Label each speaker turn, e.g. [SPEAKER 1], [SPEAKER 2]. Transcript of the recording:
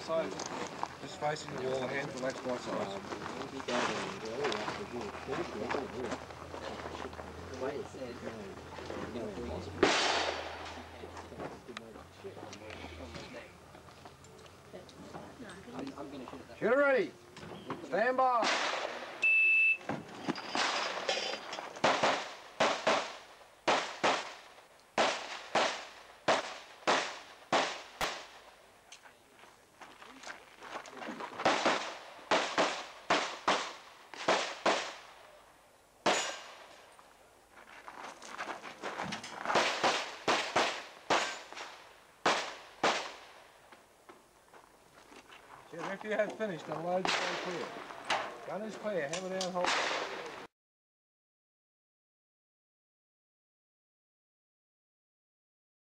[SPEAKER 1] side, just facing the wall, hands relaxed by sides. Shooter ready. Stand by. If you had finished, unload the gun clear. Gun is clear, hammer down, hold.